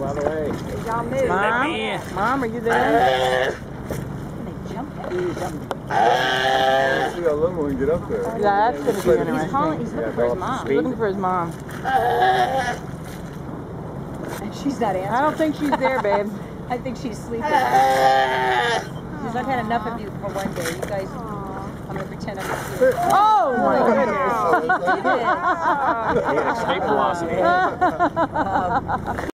Out of the way. Y'all move. Mom, are you there? They jump at See that little one get up there. Yeah, that's gonna be interesting. He's looking for his mom. He's looking for his mom. And she's not answering. I don't think she's there, babe. I think she's sleeping. She's, I've had enough of you for one day. You guys, I'm going to pretend I'm not here. Oh my goodness. Escape velocity.